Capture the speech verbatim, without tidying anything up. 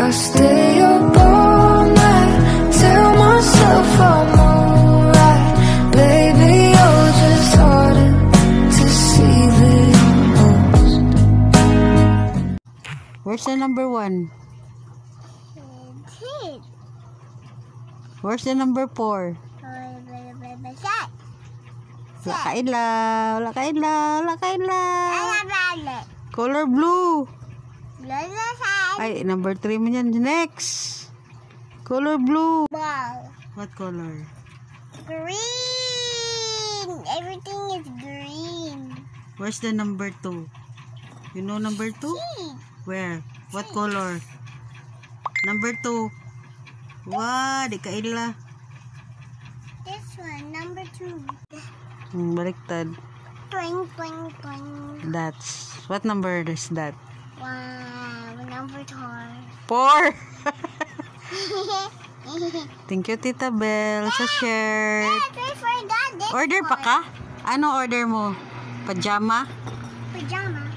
I stay up all night, tell myself I'm alright. Baby, you're just harder to see than most. Where's the number one? Where's the number four? Wala ka ilaw, wala ka ilaw, wala ka ilaw. Color blue. Ay, number three mo yan. Next. Color blue. Wow. What color? Green. Everything is green. Where's the number two? You know number two? Where? What color? Number two. Wow, di ka ila. This one, number two. Hmm, baliktad. Twing, twing, twing. That's. What number is that? Wow, number four. Four. Thank you, Tita Belle, sa shirt. Yes, I forgot this Order pa one. ka? Ano order mo? Pajama? Pajama.